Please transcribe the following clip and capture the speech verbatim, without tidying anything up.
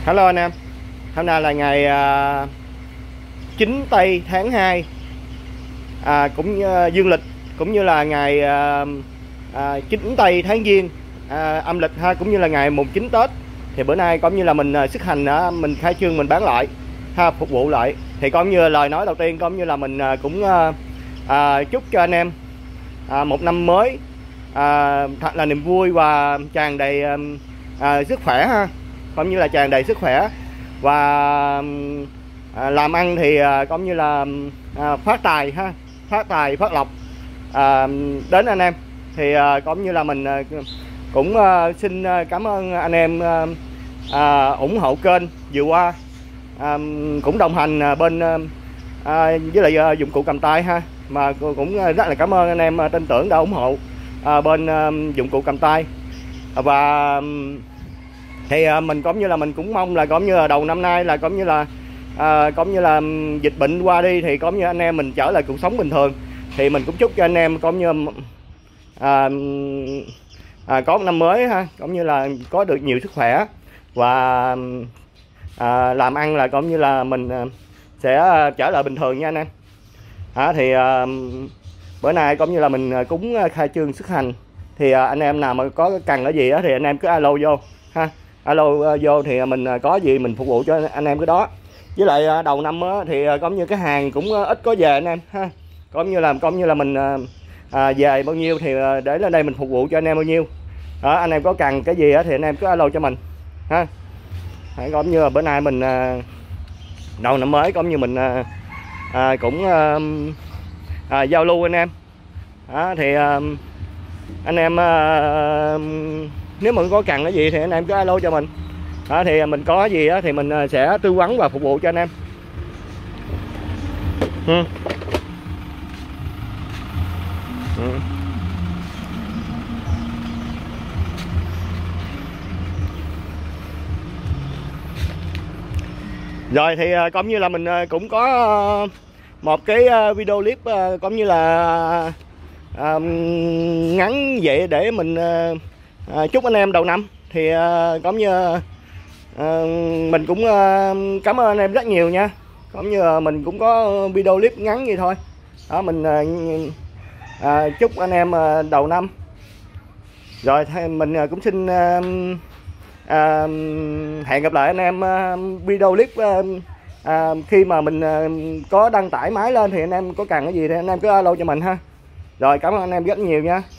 Hello anh em, hôm nay là ngày à, chín tây tháng hai, à, cũng uh, dương lịch, cũng như là ngày à, à, chín tây tháng giêng, à, âm lịch ha, cũng như là ngày mùng chín Tết. Thì bữa nay cũng như là mình uh, xuất hành uh, mình khai trương, mình bán lại ha, phục vụ lại. Thì cũng như lời nói đầu tiên, cũng như là mình uh, cũng uh, uh, chúc cho anh em uh, một năm mới uh, thật là niềm vui và tràn đầy uh, uh, sức khỏe ha, cũng như là tràn đầy sức khỏe và à, làm ăn thì à, cũng như là à, phát tài ha, phát tài phát lộc à, đến anh em. Thì à, cũng như là mình à, cũng à, xin cảm ơn anh em à, à, ủng hộ kênh vừa qua, à, cũng đồng hành à, bên à, với lại à, dụng cụ cầm tay ha, mà cũng rất là cảm ơn anh em tin tưởng đã ủng hộ à, bên à, dụng cụ cầm tay. Và thì à, mình cũng như là mình cũng mong là cũng như là đầu năm nay là cũng như là à, cũng như là dịch bệnh qua đi, thì cũng như anh em mình trở lại cuộc sống bình thường. Thì mình cũng chúc cho anh em cũng như à, à, có một năm mới ha, cũng như là có được nhiều sức khỏe và à, làm ăn là cũng như là mình sẽ trở lại bình thường nha anh em. À, thì à, bữa nay cũng như là mình cũng khai trương xuất hành. Thì à, anh em nào mà có cần cái gì đó thì anh em cứ alo vô ha, alo uh, vô thì mình uh, có gì mình phục vụ cho anh em cái đó. Với lại uh, đầu năm á, thì uh, cũng như cái hàng cũng uh, ít có về anh em ha, cũng như là cũng như là mình uh, uh, về bao nhiêu thì uh, để lên đây mình phục vụ cho anh em bao nhiêu đó. Anh em có cần cái gì á, thì anh em cứ alo cho mình ha. Cũng như là bữa nay mình uh, đầu năm mới cũng như mình uh, uh, cũng uh, uh, giao lưu anh em đó. Thì uh, anh em uh, nếu mà có cần cái gì thì anh em cứ alo cho mình đó, thì mình có gì đó thì mình sẽ tư vấn và phục vụ cho anh em. Ừ. Ừ. Rồi thì cũng như là mình cũng có một cái video clip cũng như là à, ngắn vậy để mình à, chúc anh em đầu năm. Thì à, cũng như à, mình cũng à, cảm ơn anh em rất nhiều nha. Cũng như là mình cũng có video clip ngắn vậy thôi đó, mình à, à, chúc anh em à, đầu năm. Rồi thì mình cũng xin à, à, hẹn gặp lại anh em à, video clip à, à, khi mà mình à, có đăng tải máy lên. Thì anh em có cần cái gì thì anh em cứ alo cho mình ha. Rồi cảm ơn anh em rất nhiều nha.